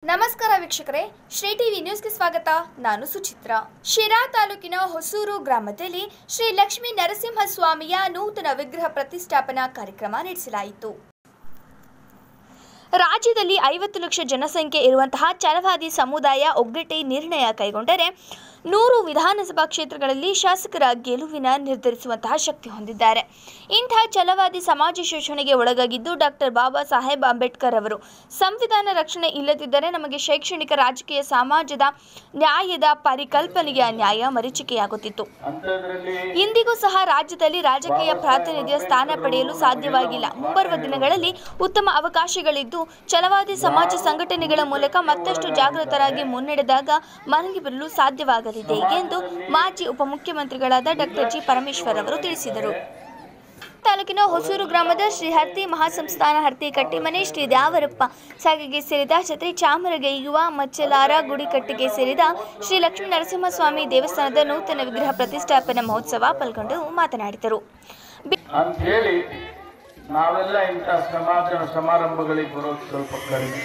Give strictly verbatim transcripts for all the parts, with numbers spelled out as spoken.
ನಮಸ್ಕಾರ ವೀಕ್ಷಕರೇ, ಶ್ರೀ ಟಿವಿ ನ್ಯೂಸ್ಗೆ ಸ್ವಾಗತ. ನಾನು ಸುಚಿತ್ರಾ. ಶಿರಾ ತಾಲೂಕಿನ ಹೊಸೂರು ಗ್ರಾಮದಲ್ಲಿ ಶ್ರೀ ಲಕ್ಷ್ಮೀ ನರಸಿಂಹಸ್ವಾಮಿಯ ನೂತನ ವಿಗ್ರಹ ಪ್ರತಿಷ್ಠಾಪನಾ ಕಾರ್ಯಕ್ರಮ ನಡೆಸಲಾಯಿತು. ರಾಜ್ಯದಲ್ಲಿ ಐವತ್ತು ಲಕ್ಷ ಜನಸಂಖ್ಯೆ ಇರುವಂತಹ ಛಲವಾದಿ ಸಮುದಾಯ ಒಗ್ಗಟ್ಟೆ ನಿರ್ಣಯ ಕೈಗೊಂಡರೆ ನೂರು ವಿಧಾನಸಭಾ ಕ್ಷೇತ್ರಗಳಲ್ಲಿ ಶಾಸಕರ ಗೆಲುವಿನ ನಿರ್ಧರಿಸುವಂತಹ ಶಕ್ತಿ ಹೊಂದಿದ್ದಾರೆ. ಇಂತಹ ಛಲವಾದಿ ಸಮಾಜ ಶೋಷಣೆಗೆ ಒಳಗಾಗಿದ್ದು ಡಾಕ್ಟರ್ ಬಾಬಾ ಸಾಹೇಬ್ ಅಂಬೇಡ್ಕರ್ ಅವರು ಸಂವಿಧಾನ ರಕ್ಷಣೆ ಇಲ್ಲದಿದ್ದರೆ ನಮಗೆ ಶೈಕ್ಷಣಿಕ, ರಾಜಕೀಯ, ಸಮಾಜದ ನ್ಯಾಯದ ಪರಿಕಲ್ಪನೆಯ ನ್ಯಾಯ ಮರೀಚಿಕೆಯಾಗುತ್ತಿತ್ತು. ಇಂದಿಗೂ ಸಹ ರಾಜ್ಯದಲ್ಲಿ ರಾಜಕೀಯ ಪ್ರಾತಿನಿಧ್ಯ ಸ್ಥಾನ ಪಡೆಯಲು ಸಾಧ್ಯವಾಗಿಲ್ಲ. ಮುಂಬರುವ ದಿನಗಳಲ್ಲಿ ಉತ್ತಮ ಅವಕಾಶಗಳಿದ್ದು ಛಲವಾದಿ ಸಮಾಜ ಸಂಘಟನೆಗಳ ಮೂಲಕ ಮತ್ತಷ್ಟು ಜಾಗೃತರಾಗಿ ಮುನ್ನಡೆದಾಗ ಮನೆಗೆ ಬರಲು ಸಾಧ್ಯವಾಗಲಿದೆ ಎಂದು ಮಾಜಿ ಉಪಮುಖ್ಯಮಂತ್ರಿಗಳಾದ ಡಾಕ್ಟರ್ ಜಿ ಪರಮೇಶ್ವರ್ ಅವರು ತಿಳಿಸಿದರು. ತಾಲೂಕಿನ ಹೊಸೂರು ಗ್ರಾಮದ ಶ್ರೀ ಹರ್ತಿ ಮಹಾಸಂಸ್ಥಾನ ಹರ್ತಿ ಕಟ್ಟಿಮನೆ ಶ್ರೀ ದ್ಯಾವರಪ್ಪ ಸಾಗಿಗೆ ಸೇರಿದ ಛತ್ರಿ ಚಾಮರಗೈಯುವ ಮಚ್ಚಲಾರ ಗುಡಿಕಟ್ಟಿಗೆ ಸೇರಿದ ಶ್ರೀ ಲಕ್ಷ್ಮೀ ನರಸಿಂಹಸ್ವಾಮಿ ದೇವಸ್ಥಾನದ ನೂತನ ವಿಗ್ರಹ ಪ್ರತಿಷ್ಠಾಪನಾ ಮಹೋತ್ಸವ ಪಾಲ್ಗೊಂಡು ಮಾತನಾಡಿದರು. ನಾವೆಲ್ಲ ಇಂಥ ಸಮಾಜ ಸಮಾರಂಭಗಳಿಗೆ ಬರೋದು ಸ್ವಲ್ಪ ಕಡಿಮೆ.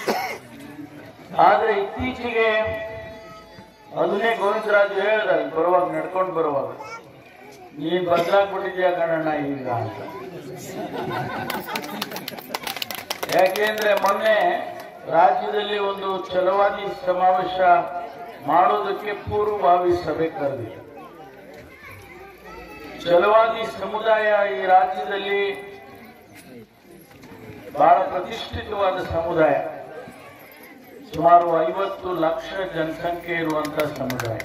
ಆದ್ರೆ ಇತ್ತೀಚೆಗೆ ಅದನ್ನೇ ಗೋವಿಂದರಾಜು ಹೇಳಿದ ಬರುವಾಗ ನಡ್ಕೊಂಡು ಬರುವಾಗ, ನೀನ್ ಬದಲಾಗ್ಬಿಟ್ಟಿದ್ಯಾ ಕಣಣ್ಣ ಈಗ ಅಂತ. ಯಾಕೆಂದ್ರೆ ಮೊನ್ನೆ ರಾಜ್ಯದಲ್ಲಿ ಒಂದು ಛಲವಾದಿ ಸಮಾವೇಶ ಮಾಡೋದಕ್ಕೆ ಪೂರ್ವಭಾವಿ ಸಭೆ ಕರೆದಿದೆ. ಛಲವಾದಿ ಸಮುದಾಯ ಈ ರಾಜ್ಯದಲ್ಲಿ ಬಹಳ ಪ್ರತಿಷ್ಠಿತವಾದ ಸಮುದಾಯ, ಸುಮಾರು ಐವತ್ತು ಲಕ್ಷ ಜನಸಂಖ್ಯೆ ಇರುವಂತಹ ಸಮುದಾಯ.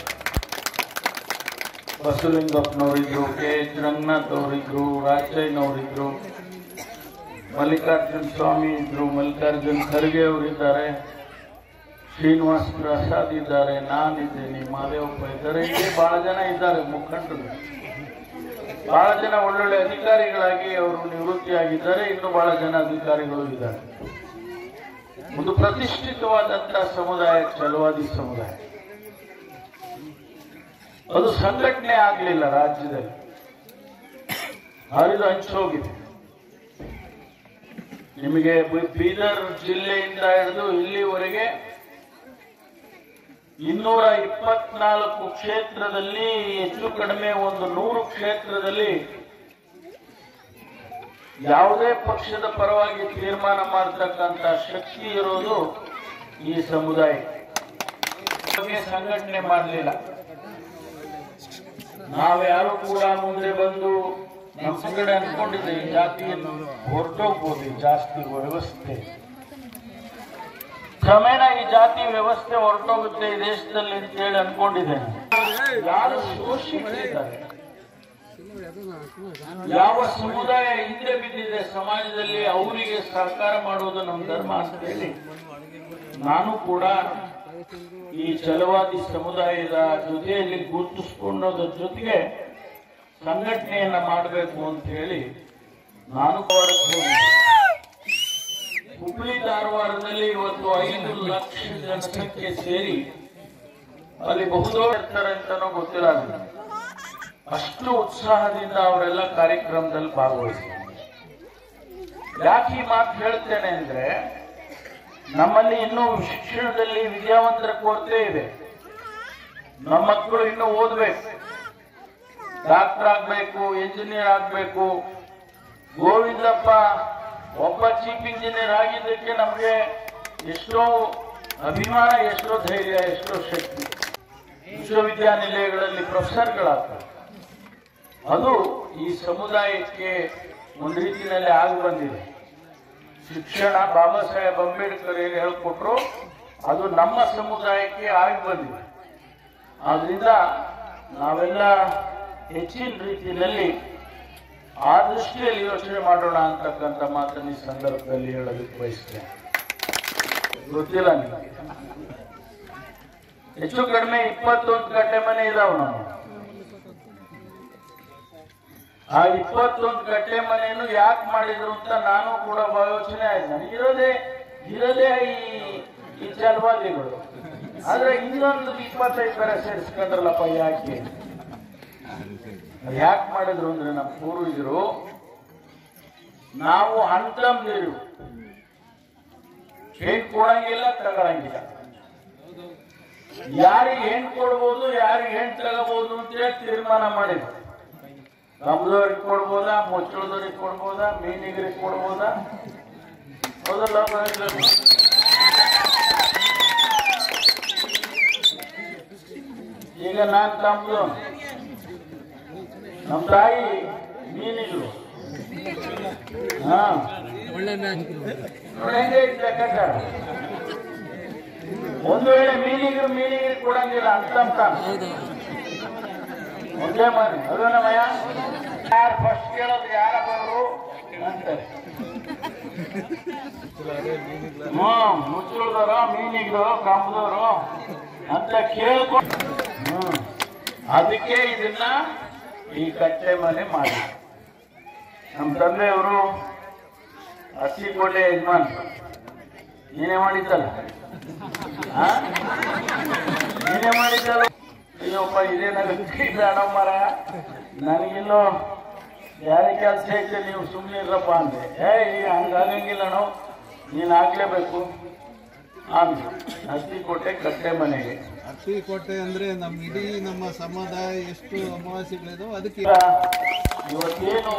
ಬಸವಲಿಂಗಪ್ಪನವರಿದ್ರು, ಕೆ ಎಚ್ ರಂಗನಾಥ್ ಅವರಿದ್ರು, ರಾಜಯ್ಯನವರಿದ್ರು, ಮಲ್ಲಿಕಾರ್ಜುನ ಸ್ವಾಮಿ ಇದ್ರು, ಮಲ್ಲಿಕಾರ್ಜುನ್ ಖರ್ಗೆ ಅವರಿದ್ದಾರೆ, ಶ್ರೀನಿವಾಸ್ ಪ್ರಸಾದ್ ಇದ್ದಾರೆ, ನಾನಿದ್ದೇನೆ, ಮಾದೇವಪ್ಪ ಇದ್ದಾರೆ, ಇಲ್ಲಿ ಬಹಳ ಜನ ಇದ್ದಾರೆ ಮುಖಂಡರು. ಬಹಳ ಜನ ಒಳ್ಳೊಳ್ಳೆ ಅಧಿಕಾರಿಗಳಾಗಿ ಅವರು ನಿವೃತ್ತಿಯಾಗಿದ್ದಾರೆ. ಇನ್ನು ಬಹಳ ಜನ ಅಧಿಕಾರಿಗಳು ಇದ್ದಾರೆ. ಒಂದು ಪ್ರತಿಷ್ಠಿತವಾದಂತಹ ಸಮುದಾಯ ಛಲವಾದಿ ಸಮುದಾಯ. ಅದು ಸಂಘಟನೆ ಆಗಲಿಲ್ಲ, ರಾಜ್ಯದಲ್ಲಿ ಹರಿದು ಹಂಚೋಗಿದೆ. ನಿಮಗೆ ಬೀದರ್ ಜಿಲ್ಲೆಯಿಂದ ಹಿಡಿದು ಇಲ್ಲಿವರೆಗೆ ಇನ್ನೂರ ಇಪ್ಪತ್ನಾಲ್ಕು ಕ್ಷೇತ್ರದಲ್ಲಿ ಹೆಚ್ಚು ಕಡಿಮೆ ಒಂದು ನೂರು ಕ್ಷೇತ್ರದಲ್ಲಿ ಯಾವುದೇ ಪಕ್ಷದ ಪರವಾಗಿ ತೀರ್ಮಾನ ಮಾಡತಕ್ಕಂತ ಶಕ್ತಿ ಇರೋದು ಈ ಸಮುದಾಯ. ಸಂಘಟನೆ ಮಾಡಲಿಲ್ಲ. ನಾವ್ಯಾರು ಕೂಡ ಮುಂದೆ ಬಂದು ನಮ್ಮ ಸಂಘಟನೆ ಅನ್ಕೊಂಡಿದ್ದೆ ಈ ಜಾತಿಯನ್ನು ಹೊರಟೋಗ್ಬೋದು, ಜಾಸ್ತಿ ವ್ಯವಸ್ಥೆ ಕ್ರಮೇಣ ಈ ಜಾತಿ ವ್ಯವಸ್ಥೆ ಹೊರಟೋಗುತ್ತೆ ಈ ದೇಶದಲ್ಲಿ ಅಂತ ಹೇಳಿ ಅನ್ಕೊಂಡಿದ್ದೇನೆ. ಯಾರು ಶೋಷಿಸಿದ್ದಾರೆ, ಯಾವ ಸಮುದಾಯ ಹಿಂದೆ ಬಿದ್ದಿದೆ ಸಮಾಜದಲ್ಲಿ, ಅವರಿಗೆ ಸಹಕಾರ ಮಾಡುವುದು ನಮ್ಮ ಧರ್ಮ ಅಂತ ಹೇಳಿ ನಾನು ಕೂಡ ಈ ಛಲವಾದಿ ಸಮುದಾಯದ ಜೊತೆಯಲ್ಲಿ ಗುರುತಿಸಿಕೊಳ್ಳೋದ್ರ ಜೊತೆಗೆ ಸಂಘಟನೆಯನ್ನ ಮಾಡಬೇಕು ಅಂತ ಹೇಳಿ ನಾನು ಹುಬ್ಬಳ್ಳಿ ಧಾರವಾಡದಲ್ಲಿ ಇವತ್ತು ಐದು ಲಕ್ಷ ಜನಸಂಖ್ಯೆ ಸೇರಿ ಅಲ್ಲಿ ಬಹುದೊಡ್ಡ ಇರ್ತಾರೆ ಅಂತಾನೂ ಗೊತ್ತಿಲ್ಲ. ಅಷ್ಟು ಉತ್ಸಾಹದಿಂದ ಅವರೆಲ್ಲ ಕಾರ್ಯಕ್ರಮದಲ್ಲಿ ಭಾಗವಹಿಸ್ತಾರೆ. ಯಾಕೆ ಈ ಮಾತು ಹೇಳ್ತೇನೆ ಅಂದ್ರೆ, ನಮ್ಮಲ್ಲಿ ಇನ್ನೂ ಶಿಕ್ಷಣದಲ್ಲಿ ವಿದ್ಯಾವಂತರ ಕೊರತೆ ಇದೆ. ನಮ್ಮ ಮಕ್ಕಳು ಇನ್ನೂ ಓದ್ಬೇಕು, ಡಾಕ್ಟರ್ ಆಗ್ಬೇಕು, ಇಂಜಿನಿಯರ್ ಆಗ್ಬೇಕು. ಗೋವಿಂದಪ್ಪ ಒಬ್ಬ ಚೀಫ್ ಇಂಜಿನಿಯರ್ ಆಗಿದ್ದಕ್ಕೆ ನಮಗೆ ಎಷ್ಟೋ ಅಭಿಮಾನ, ಎಷ್ಟೋ ಧೈರ್ಯ, ಎಷ್ಟೋ ಶಕ್ತಿ. ವಿಶ್ವವಿದ್ಯಾನಿಲಯಗಳಲ್ಲಿ ಪ್ರೊಫೆಸರ್ಗಳಾಗ್ತಾರೆ. ಅದು ಈ ಸಮುದಾಯಕ್ಕೆ ಒಂದು ರೀತಿಯಲ್ಲಿ ಆಗಿ ಬಂದಿದೆ. ಶಿಕ್ಷಣ ಬಾಬಾ ಸಾಹೇಬ್ ಅಂಬೇಡ್ಕರ್ ಏನು ಹೇಳ್ಕೊಟ್ರು ಅದು ನಮ್ಮ ಸಮುದಾಯಕ್ಕೆ ಆಗಿ ಬಂದಿದೆ. ಆದ್ರಿಂದ ನಾವೆಲ್ಲ ಹೆಚ್ಚಿನ ರೀತಿಯಲ್ಲಿ ಆ ದೃಷ್ಟಿಯಲ್ಲಿ ಯೋಚನೆ ಮಾಡೋಣ ಅಂತಕ್ಕಂಥ ಮಾತನ್ನು ಈ ಸಂದರ್ಭದಲ್ಲಿ ಹೇಳೋದಕ್ಕೆ ಬಯಸ್ತೇನೆ. ಗೊತ್ತಿಲ್ಲ ನಿಮಗೆ, ಹೆಚ್ಚು ಕಡಿಮೆ ಇಪ್ಪತ್ತೊಂದು ಗಂಟೆ ಮನೆ ಇದಾವೆ ನಾವು. ಆ ಇಪ್ಪತ್ತೊಂದು ಗಂಟೆ ಮನೆಯನ್ನು ಯಾಕೆ ಮಾಡಿದ್ರು ಅಂತ ನಾನು ಕೂಡ ಯೋಚನೆ ಆಯ್ತು. ನನಗಿರೋದೇ ಇರೋದೇ ಈ ಈ ಛಲವಾದಿಗಳು, ಆದ್ರೆ ಇನ್ನೊಂದು ಇಪ್ಪತ್ತೈದು ಬೇರೆ ಸೇರಿಸ್ಕೊಂಡ್ರಲ್ಲಪ್ಪ ಯಾಕೆ ಯಾಕೆ ಮಾಡಿದ್ರು ಅಂದ್ರೆ, ನಮ್ಮ ಪೂರ್ವಜರು ನಾವು ಹಂತಂದಿರು ಹೆಣ್ ಕೊಡಂಗಿಲ್ಲ, ತಗೊಳಂಗಿಲ್ಲ. ಯಾರಿಗೆ ಹೆಣ್ ಕೊಡ್ಬೋದು, ಯಾರಿಗೆ ಹೆಣ್ ತಗೋಬಹುದು ಅಂತೇಳಿ ತೀರ್ಮಾನ ಮಾಡಿದ್ರು. ಕಂಬದವ್ರಿಗೆ ಕೊಡ್ಬೋದಾ, ಮುಚ್ಚಳದವ್ರಿಗೆ ಕೊಡ್ಬೋದಾ, ಮೀನಿಗರಿಗೆ ಕೊಡ್ಬೋದಾ? ಹೌದಲ್ಲ? ಈಗ ನಾನ್ ಕಂಬದು, ನಮ್ಮ ತಾಯಿ ಮೀನಿಗಳು. ಹಾ, ಹೆಂಗೆ ಲೆಕ್ಕಾಚಾರ. ಒಂದು ವೇಳೆ ಮೀನಿಗರು ಮೀನಿಗರಿಗೆ ಕೊಡಂಗಿಲ್ಲ ಅಂತ ಒಂದೇ ಮಾಡಿ ಅದನ್ನ ಮಯ ಯಾರು ಫಸ್ಟ್ ಕೇಳೋದು ಯಾರವರು ಅಂತಾರೆ. ಹ್ಮ್ ಮುಚ್ಚಳದವರು, ಮೀನಿಗರು, ಕಂಬದವರು ಅಂತ ಕೇಳ್ಕೊಂಡು ಹ್ಮ್ ಅದಕ್ಕೆ ಇದನ್ನ ಈ ಕಟ್ಟೆ ಮನೆ ಮಾಡಿ. ನಮ್ಮ ತಂದೆಯವರು ಅತ್ತಿಕೋಟೆ ಯಜಮಾನ್, ನೀನೇ ಮಾಡಿದ್ದಲ್ಲ, ನೀನೇ ಮಾಡಿದ್ದಲ್ಲ. ಅಯ್ಯಪ್ಪ ಇದೇನಾಗುತ್ತೆ ಅಣ್ಣಮ್ಮರ, ನನಗಿನ್ನೂ ಯಾರ ಕೆಲಸ ಐತೆ, ನೀವು ಸುಮ್ಮನೆ ಇರಪ್ಪ ಅಂದೆ. ಏ ಈಗ ಹಂಗಾಗಂಗಿಲ್ಲ, ನಾವು ನೀನು ಆಗ್ಲೇಬೇಕು ಅಂದ್ರು. ಅತ್ತಿಕೋಟೆ ಕಟ್ಟೆ ಮನೆಗೆ. ಅತ್ತಿಕೋಟೆ ಅಂದ್ರೆ ನಮ್ಮ ಇಡೀ ನಮ್ಮ ಸಮುದಾಯ ಎಷ್ಟು ಅಮಾವಾಸ್ಯೆಗಳಿದಾವೆ ಅದಕ್ಕೆ ಇವತ್ತೇನು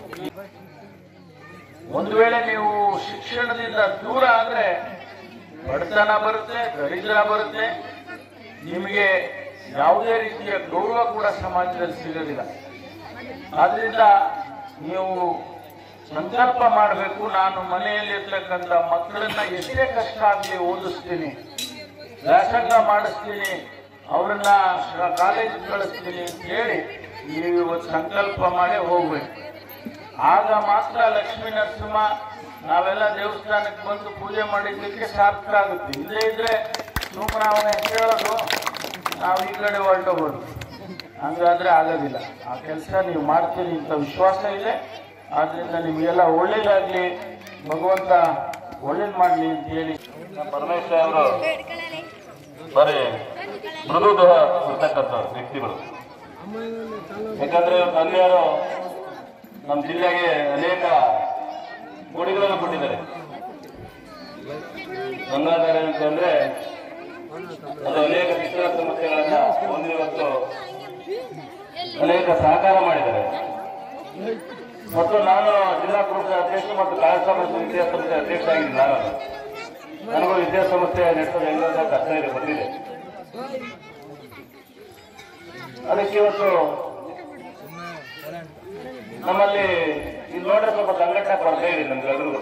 ಒಂದು ವೇಳೆ ನೀವು ಶಿಕ್ಷಣದಿಂದ ದೂರ ಆದ್ರೆ ಬಡತನ ಬರುತ್ತೆ, ದರಿದ್ರ ಬರುತ್ತೆ, ನಿಮಗೆ ಯಾವುದೇ ರೀತಿಯ ಗೌರವ ಕೂಡ ಸಮಾಜದಲ್ಲಿ ಸಿಗೋದಿಲ್ಲ. ಆದ್ರಿಂದ ನೀವು ಸಂಕಲ್ಪ ಮಾಡಬೇಕು, ನಾನು ಮನೆಯಲ್ಲಿರ್ತಕ್ಕಂಥ ಮಕ್ಕಳನ್ನ ಎಷ್ಟೇ ಕಷ್ಟ ಆಗಲಿ ಓದಿಸ್ತೀನಿ, ವ್ಯಾಸಂಗ ಮಾಡಿಸ್ತೀನಿ, ಅವರನ್ನ ಕಾಲೇಜ್ ಕಳಿಸ್ತೀನಿ ಅಂತ ಹೇಳಿ ನೀವು ಇವತ್ತು ಸಂಕಲ್ಪ ಮಾಡಿ ಹೋಗ್ಬೇಕು. ಆಗ ಮಾತ್ರ ಲಕ್ಷ್ಮೀ ನರಸಿಂಹ ನಾವೆಲ್ಲ ದೇವಸ್ಥಾನಕ್ಕೆ ಬಂದು ಪೂಜೆ ಮಾಡಿದ್ದಕ್ಕೆ ಸಾರ್ಥಕ ಆಗುತ್ತೆ. ಇಲ್ಲೇ ಇದ್ರೆ ಸುಮ್ಮನೆ ಅವನ ಹೇಳೋದು, ನಾವು ಈ ಕಡೆ ಹೊರಟೋಗೋದು, ಹಂಗಾದ್ರೆ ಆಗೋದಿಲ್ಲ. ಆ ಕೆಲಸ ನೀವು ಮಾಡ್ತೀರಿ ಅಂತ ವಿಶ್ವಾಸ ಇದೆ. ಆದ್ರಿಂದ ನಿಮಗೆಲ್ಲ ಒಳ್ಳೇದಾಗ್ಲಿ, ಭಗವಂತ ಒಳ್ಳೇದು ಮಾಡಲಿ ಅಂತ ಹೇಳಿ ಪರಮೇಶ್ವರ ಅವರು ಬರೀ ಮೃದು ದೇಹ ಇರ್ತಕ್ಕಂಥ ವ್ಯಕ್ತಿಗಳು. ಯಾಕಂದ್ರೆ ತಂದೆಯವರು ನಮ್ಮ ಜಿಲ್ಲೆಗೆ ಅನೇಕ ಕೊಡುಗೆಗಳನ್ನು ಕೊಟ್ಟಿದ್ದಾರೆ. ಗಂಗಾಧರ ಅಂತಂದ್ರೆ ಅದು ಅನೇಕ ಶಿಕ್ಷಣ ಸಮಸ್ಯೆಗಳನ್ನ ಹೊಂದಿರುವತ್ತು ಅನೇಕ ಸಹಕಾರ ಮಾಡಿದ್ದಾರೆ. ಮತ್ತು ನಾನು ಜಿಲ್ಲಾ ಪುರುಷ ಅಧ್ಯಕ್ಷ ಮತ್ತು ಕಾರ್ಯಕ್ರಮ ವಿದ್ಯಾಸಂಸ್ಥೆ ಅಧ್ಯಕ್ಷ ಆಗಿದ್ದೀನಿ. ನಾನು ನನಗೂ ವಿದ್ಯಾಸಂಸ್ಥೆ ನಡೆಸೋದು ಹೆಂಗಂತ ಕಷ್ಟ ಇದೆ, ಬಂದಿದೆ. ಅದಕ್ಕೆ ಇವತ್ತು ನಮ್ಮಲ್ಲಿ ಇಲ್ಲಿ ನೋಡ್ರೆ ಸ್ವಲ್ಪ ಸಂಘಟನೆ ಕೊರತೆ ಇದೆ ನಮ್ಗೆಲ್ಲರಿಗೂ.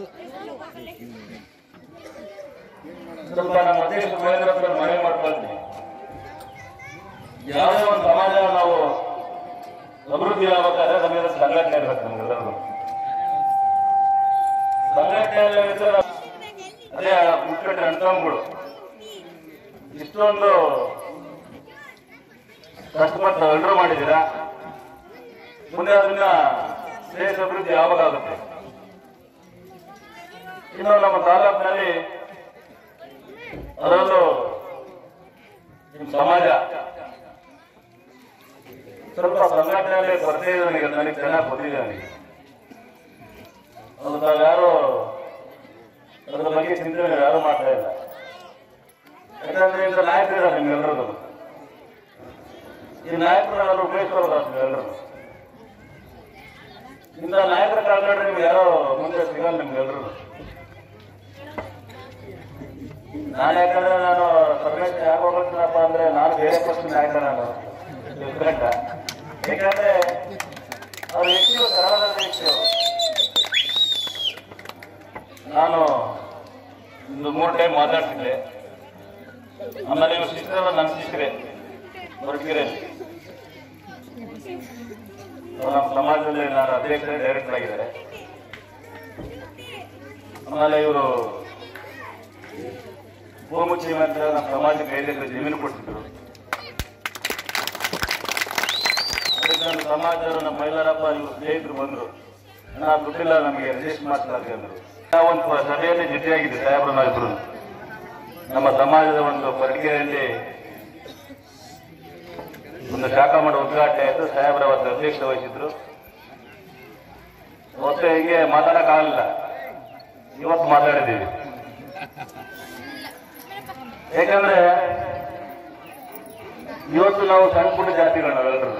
ಸ್ವಲ್ಪ ನಮ್ಮ ಅಧ್ಯಕ್ಷ ಮಹೇಂದ್ರ ಹತ್ರ ಮನವಿ ಮಾಡ್ಕೊಳ್ತೀನಿ. ಯಾವುದೇ ಒಂದು ಸಮಾಜ ನಾವು ಅಭಿವೃದ್ಧಿ ಆಗ್ಬೇಕಾದ್ರೆ ನಮಗೆ ಸಂಘಟನೆ ಇರ್ಬೇಕು. ನಮ್ಗೆಲ್ಲರಿಗೂ ಸಂಘಟನೆ ಇದ್ರೆ ಅದೇ ಮುಖ್ಯಮಂತ್ರಿ ಅಣ್ತಂಗಳು ಇಷ್ಟೊಂದು ಕಷ್ಟಪಟ್ಟು ಎಲ್ಲರೂ ಮಾಡಿದ್ದೀರಾ. ಮುಂದೆ ಅದನ್ನ ದೇಶ ಅಭಿವೃದ್ಧಿ ಯಾವಾಗ ಆಗುತ್ತೆ? ಇನ್ನು ನಮ್ಮ ತಾಲೂಕಿನಲ್ಲಿ ಅದರಲ್ಲೂ ಸಮಾಜ ಸ್ವಲ್ಪ ಸಂಘಟನೆಯಲ್ಲಿ ಕೊರತೆ ಇದೆ. ನನಗೆ ನನಗೆ ಚೆನ್ನಾಗಿ ಗೊತ್ತಿದೆ. ನನಗೆ ಅದು ನಾವು ಯಾರು ಅದರ ಬಗ್ಗೆ ಚಿಂತನೆ ಯಾರು ಮಾಡ್ತಾ ಇಲ್ಲ. ಯಾಕಂದ್ರೆ ಇಂಥ ನಾಯಕರಿದ್ದಾರೆ ನಿಮ್ಗೆಲ್ಲರದು. ಈ ನಾಯಕರು ಉಪಯೋಗಿಸ್ಕೊಳ್ಳೋದು ಎಲ್ಲರೂ. ಇಂಥ ನಾಯಕರ ಕಾಲ್ಗಡೆ ನಿಮ್ಗೆ ಯಾರೋ ಮುಂದೆ ಸಿಗಲ್ಲ ನಿಮ್ಗೆಲ್ಲರೂ. ನಾನು ಯಾಕಂದ್ರೆ ನಾನು ಪರಮೇಶ್ವರ ಯಾಕೆ ಹೋಗ್ತೀನಪ್ಪ ಅಂದ್ರೆ ನಾನು ಬೇರೆ ಪಕ್ಷ ನಾಯಕ. ನಾನು ಡಿಫ್ರೆಂಟ್. ಯಾಕಂದ್ರೆ ಅವ್ರ ವ್ಯಕ್ತಿಗಳು ಸರಳದ ವ್ಯಕ್ತಿಗಳು. ನಾನು ಒಂದು ಮೂರು ಟೈಮ್ ಮಾತಾಡ್ತಿದ್ದೆ. ಆಮೇಲೆ ಇವ್ರು ಶಿಕ್ಷಣ ನನ್ನ ಶಿಕ್ಷರೆ ಹೊರಗಿರಲ್ಲಿ ನಮ್ಮ ಸಮಾಜದಲ್ಲಿ ನಾನು ಅಧ್ಯಕ್ಷರೇ ಡೈರೆಕ್ಟರ್ ಆಗಿದ್ದಾರೆ. ಆಮೇಲೆ ಇವರು ಗೋಮುಖಿ ಮಂತ್ರ ನಮ್ಮ ಸಮಾಜಕ್ಕೆ ಐದು ಎಕರೆ ಜಮೀನು ಕೊಡ್ತಿದ್ರು. ಅದಕ್ಕೆ ನಮ್ಮ ಸಮಾಜದವರು ನಮ್ಮ ಮೈಲಾರಪ್ಪ ಇವರು ಸ್ನೇಹಿತರು ಬಂದರು. ನಾ ದುಡ್ಡಿಲ್ಲ, ನಮಗೆ ರಿಜಿಸ್ಟರ್ ಮಾಡ್ತಾರೆ ಅಂದರು. ಒಂದು ಸಭೆಯಲ್ಲಿ ಜೊತೆಯಾಗಿದೆ ಸಾಹೇಬ್ರು ನಾವಿಬ್ರು. ನಮ್ಮ ಸಮಾಜದ ಒಂದು ಪತ್ರಿಕೆಯಲ್ಲಿ ಒಂದು ಶಾಖಾ ಮಠ ಉದ್ಘಾಟನೆ ಆಯಿತು. ಸಾಹೇಬ್ರ ಅವತ್ತು ಅಧ್ಯಕ್ಷತೆ ವಹಿಸಿದ್ರು. ಅವತ್ತು ಹೀಗೆ ಮಾತಾಡಕ್ಕಾಗಲಿಲ್ಲ. ಇವತ್ತು ಮಾತಾಡಿದ್ದೀವಿ. ಯಾಕಂದ್ರೆ ಇವತ್ತು ನಾವು ಸಣ್ಣ ಪುಟ್ಟ ಜಾತಿಗಳು ನಾವೆಲ್ಲರೂ,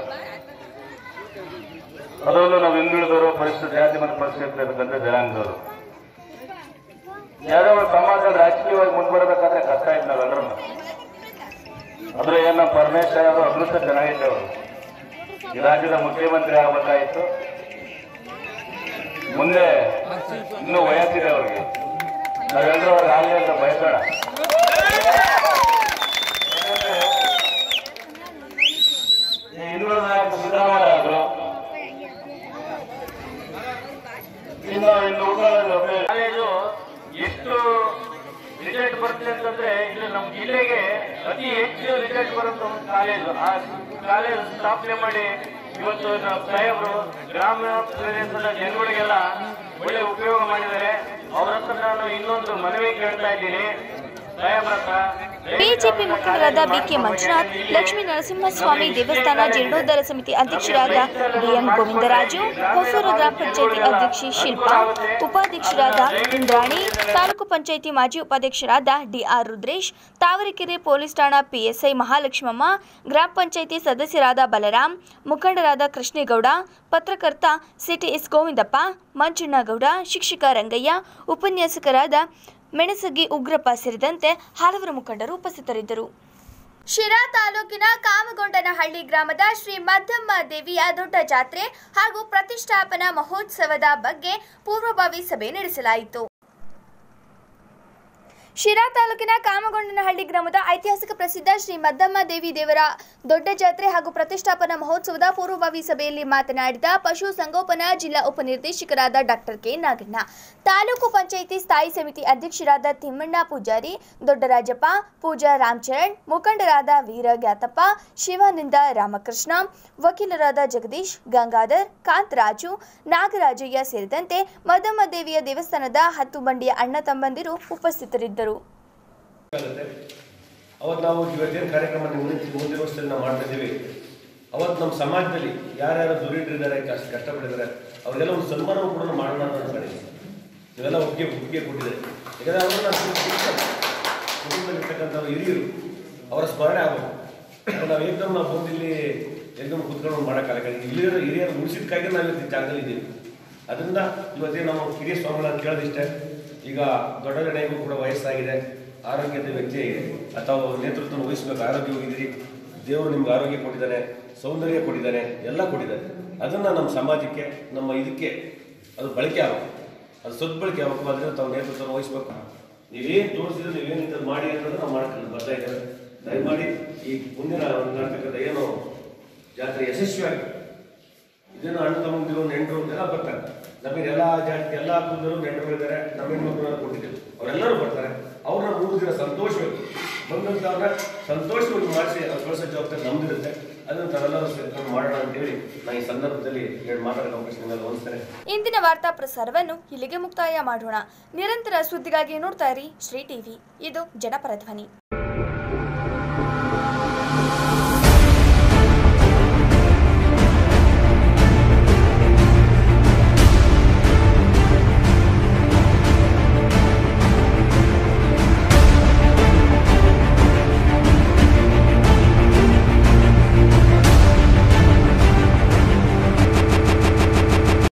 ಅದರಲ್ಲೂ ನಾವು ಹಿಂದುಳಿದವರು, ಪರಿಸ್ಥಿತಿ ಜಾತಿ ಮತ್ತು ಪರಿಸ್ಥಿತಿ ಇರತಕ್ಕಂಥ ಜನಾಂಗದವರು, ಯಾವುದೋ ಒಂದು ಸಮಾಜದಲ್ಲಿ ರಾಜಕೀಯವಾಗಿ ಮುಂದುವರಬೇಕಾದ್ರೆ ಕಷ್ಟ ಆಯ್ತು ನಾವೆಲ್ಲರೂ. ಆದ್ರೆ ಏನ ಪರಮೇಶ್ವರ ಅವರು ಅದೃಷ್ಟ ಚೆನ್ನಾಗಿದ್ದವರು, ಈ ರಾಜ್ಯದ ಮುಖ್ಯಮಂತ್ರಿ ಆಗಬೇಕಾಯಿತು. ಮುಂದೆ ಇನ್ನೂ ವಯಸ್ಸಿದೆ ಅವ್ರಿಗೆ, ನಾವೆಲ್ಲರೂ ಅವ್ರಿಗೆ ಆಗಲಿ ಅಂತ ಬಯಸೋಣ. ಇನ್ನೂರ ನಾಯಕ ಸಿದ್ದರಾಮಯ್ಯ ಆದ್ರು, ಇನ್ನು ಇನ್ನು ಕಾಲೇಜು ಎಷ್ಟು ರಿಸಲ್ಟ್ ಬರುತ್ತೆ ಅಂತಂದ್ರೆ ಇದು ನಮ್ಮ ಜಿಲ್ಲೆಗೆ ಅತಿ ಹೆಚ್ಚು ರಿಸಲ್ಟ್ ಬರುತ್ತೆ ಒಂದು ಕಾಲೇಜು. ಆ ಕಾಲೇಜ್ ಸ್ಥಾಪನೆ ಮಾಡಿ ಇವತ್ತು ನಮ್ಮ ಸಾಹೇಬರು ಗ್ರಾಮೀಣ ಪ್ರದೇಶದ ಜನಗಳಿಗೆಲ್ಲ ಒಳ್ಳೆ ಉಪಯೋಗ ಮಾಡಿದ್ದಾರೆ. ಅವ್ರ ಹತ್ರ ನಾನು ಇನ್ನೊಂದು ಮನವಿ ಕೇಳ್ತಾ ಇದ್ದೀನಿ ಸಾಹೇಬ್ರ ಹತ್ರ. ಬಿಜೆಪಿ ಮುಖಂಡರಾದ ಬಿಕೆ ಮಂಜುನಾಥ್, ಲಕ್ಷ್ಮೀ ನರಸಿಂಹಸ್ವಾಮಿ ದೇವಸ್ಥಾನ ಜೀರ್ಣೋದ್ಧಾರ ಸಮಿತಿ ಅಧ್ಯಕ್ಷರಾದ ಡಿಎಂ ಗೋವಿಂದರಾಜು, ಹೊಸೂರು ಗ್ರಾಮ ಪಂಚಾಯಿತಿ ಅಧ್ಯಕ್ಷೆ ಶಿಲ್ಪಾ, ಉಪಾಧ್ಯಕ್ಷರಾದ ಇಂದ್ರಾಣಿ, ತಾಲೂಕು ಪಂಚಾಯಿತಿ ಮಾಜಿ ಉಪಾಧ್ಯಕ್ಷರಾದ ಡಿಆರ್ ರುದ್ರೇಶ್, ತಾವರೆಕೆರೆ ಪೊಲೀಸ್ ಠಾಣಾ ಪಿಎಸ್ಐ ಮಹಾಲಕ್ಷ್ಮಮ್ಮ, ಗ್ರಾಮ ಪಂಚಾಯಿತಿ ಸದಸ್ಯರಾದ ಬಲರಾಮ್, ಮುಖಂಡರಾದ ಕೃಷ್ಣೇಗೌಡ, ಪತ್ರಕರ್ತ ಸಿಟಿಎಸ್ ಗೋವಿಂದಪ್ಪ, ಮಂಜಣ್ಣಗೌಡ, ಶಿಕ್ಷಕ ರಂಗಯ್ಯ, ಉಪನ್ಯಾಸಕರಾದ ಮೆಣಸಗಿ ಉಗ್ರಪ್ಪ ಸೇರಿದಂತೆ ಹಲವರು ಮುಖಂಡರು ಉಪಸ್ಥಿತರಿದ್ದರು. ಶಿರಾ ತಾಲೂಕಿನ ಕಾಮಗೊಂಡನಹಳ್ಳಿ ಗ್ರಾಮದ ಶ್ರೀ ಮದ್ದಮ್ಮ ದೇವಿಯ ದೊಡ್ಡ ಜಾತ್ರೆ ಹಾಗೂ ಪ್ರತಿಷ್ಠಾಪನಾ ಮಹೋತ್ಸವದ ಬಗ್ಗೆ ಪೂರ್ವಭಾವಿ ಸಭೆ ನಡೆಸಲಾಯಿತು. ಶಿರಾ ತಾಲೂಕಿನ ಕಾಮಗೊಂಡನಹಳ್ಳಿ ಗ್ರಾಮದ ಐತಿಹಾಸಿಕ ಪ್ರಸಿದ್ಧ ಶ್ರೀ ಮದ್ದಮ್ಮ ದೇವಿ ದೇವರ ದೊಡ್ಡ ಜಾತ್ರೆ ಹಾಗೂ ಪ್ರತಿಷ್ಠಾಪನಾ ಮಹೋತ್ಸವದ ಪೂರ್ವಭಾವಿ ಸಭೆಯಲ್ಲಿ ಮಾತನಾಡಿದ ಪಶು ಸಂಗೋಪನಾ ಜಿಲ್ಲಾ ಉಪನಿರ್ದೇಶಕರಾದ ಡಾಕ್ಟರ್ ಕೆ ನಾಗಣ್ಣ, ತಾಲೂಕು ಪಂಚಾಯಿತಿ ಸ್ಥಾಯಿ ಸಮಿತಿ ಅಧ್ಯಕ್ಷರಾದ ತಿಮ್ಮಣ್ಣ ಪೂಜಾರಿ, ದೊಡ್ಡರಾಜಪ್ಪ, ಪೂಜಾ ರಾಮಚರಣ್, ಮುಖಂಡರಾದ ವೀರ ಗ್ಯಾತಪ್ಪ, ಶಿವಾನಂದ ರಾಮಕೃಷ್ಣ, ವಕೀಲರಾದ ಜಗದೀಶ್, ಗಂಗಾಧರ್, ಕಾಂತರಾಜು, ನಾಗರಾಜಯ್ಯ ಸೇರಿದಂತೆ ಮದ್ದಮ್ಮ ದೇವಿಯ ದೇವಸ್ಥಾನದ ಹತ್ತು ಬಂಡಿಯ ಅಣ್ಣ ತಮ್ಮಂದಿರು ಉಪಸ್ಥಿತರಿದ್ದರು. ಅವತ್ತು ನಾವು ಇವತ್ತೇನು ಕಾರ್ಯಕ್ರಮ ಮುಂದಿನ ವರ್ಷದಲ್ಲಿ ನಾವು ಮಾಡ್ತಾ ಇದ್ದೀವಿ, ಅವತ್ತು ನಮ್ಮ ಸಮಾಜದಲ್ಲಿ ಯಾರ್ಯಾರು ದುರಿಡರಿದ್ದಾರೆ, ಕಷ್ಟ ಕಷ್ಟಪಟ್ಟಿದ್ದಾರೆ ಅವರಿಗೆಲ್ಲ ಒಂದು ಸನ್ಮಾನ ಕೂಡ ಮಾಡೋಣ ಅಂತ ಅನ್ಕೊಂಡಿದ್ದೀವಿ. ಇವೆಲ್ಲ ಒಪ್ಪಿಗೆ ಒಪ್ಪಿಗೆ ಕೊಟ್ಟಿದ್ದಾರೆ. ಯಾಕಂದರೆ ಅವರು ನಮ್ಮ ಕುಟುಂಬದಲ್ಲಿರ್ತಕ್ಕಂಥವ್ರು ಹಿರಿಯರು, ಅವರ ಸ್ಮರಣೆ ಆಗಬೇಕು. ನಾವು ಏಕದಮ್ ನಾವು ಬಂದಿಲ್ಲಿ ಏಕದಮ್ ಕುತ್ಕೊಂಡು ಮಾಡೋಕ್ಕಾಗಲ್ಲ. ಹಿರಿಯರು ಹಿರಿಯರು ಉಳಿಸಿದಕ್ಕಾಗಿ ನಾವು ಇವತ್ತು ಜಾಗದಲ್ಲಿ ಇದ್ದೀವಿ. ಅದರಿಂದ ಇವತ್ತೇನು ನಾವು ಹಿರಿಯ ಸ್ವಾಮಿಗಳನ್ನು ಕೇಳೋದಿಷ್ಟೇ. ಈಗ ದೊಡ್ಡ ಗಣೆಗೂ ಕೂಡ ವಯಸ್ಸಾಗಿದೆ, ಆರೋಗ್ಯದ ವ್ಯಕ್ತಿ ಅಥವಾ ನೇತೃತ್ವ ವಹಿಸಬೇಕು. ಆರೋಗ್ಯ ಹೋಗಿದ್ದೀರಿ, ದೇವರು ನಿಮ್ಗೆ ಆರೋಗ್ಯ ಕೊಟ್ಟಿದ್ದಾನೆ, ಸೌಂದರ್ಯ ಕೊಟ್ಟಿದ್ದಾನೆ, ಎಲ್ಲ ಕೊಟ್ಟಿದ್ದಾನೆ. ಅದನ್ನು ನಮ್ಮ ಸಮಾಜಕ್ಕೆ, ನಮ್ಮ ಇದಕ್ಕೆ ಅದು ಬಳಕೆ ಆಗಬೇಕು, ಅದು ಸದ್ಬಳಕೆ ಆಗಬೇಕು. ಅದರಿಂದ ತಾವು ನೇತೃತ್ವ ವಹಿಸಬೇಕು. ನೀವೇನು ತೋರಿಸಿದ್ರೆ ನೀವೇನು ಇಂಥದ್ದು ಮಾಡಿ ಅನ್ನೋದು ನಾವು ಮಾಡ್ಕೊಂಡು ಬರ್ತಾ ಇದ್ದೇವೆ. ದಯಮಾಡಿ ಈ ಮುಂದಿನ ನಡ್ತಕ್ಕಂಥ ಏನು ಜಾತ್ರೆ ಯಶಸ್ವಿಯಾಗಿ ಇದೇನು ಅಣ್ಣ ತಮ್ಮಂದಿರು ನೆಂಟರು ಎಲ್ಲ ಬರ್ತಾರೆ. ನಮಗೆಲ್ಲ ಜಾತಿ ಎಲ್ಲ ಕುಂದರು ನೆಂಟರು ಇದ್ದಾರೆ, ನಮ್ಮ ಹೆಣ್ಮಕ್ಳು ಕೊಟ್ಟಿದ್ದೇವೆ, ಅವರೆಲ್ಲರೂ ಬರ್ತಾರೆ. ಅವ್ರನ್ನ ಮೂರು ದಿನ ಸಂತೋಷವಾಗಿ ಬಂದಂಥವ್ರನ್ನ ಸಂತೋಷವಾಗಿ ಮಾಡಿಸಿ ಅವ್ರು ಕಳಿಸೋ ಜವಾಬ್ದಾರಿ ನಮ್ದಿರುತ್ತೆ. ಅದನ್ನು ತಾವೆಲ್ಲರೂ ಸೇರ್ಕೊಂಡು ಮಾಡೋಣ ಅಂತೇಳಿ ನಾನು ಈ ಸಂದರ್ಭದಲ್ಲಿ ಎರಡು ಮಾತಾಡೋ ಅವಕಾಶ ಹೊಂದಿಸ್ತೇನೆ. ಇಂದಿನ ವಾರ್ತಾ ಪ್ರಸಾರವನ್ನು ಇಲ್ಲಿಗೆ ಮುಕ್ತಾಯ ಮಾಡೋಣ. ನಿರಂತರ ಸುದ್ದಿಗಾಗಿ ನೋಡ್ತಾ ಇರಿ ಶ್ರೀ ಟಿವಿ, ಇದು ಜನಪರ ಧ್ವನಿ.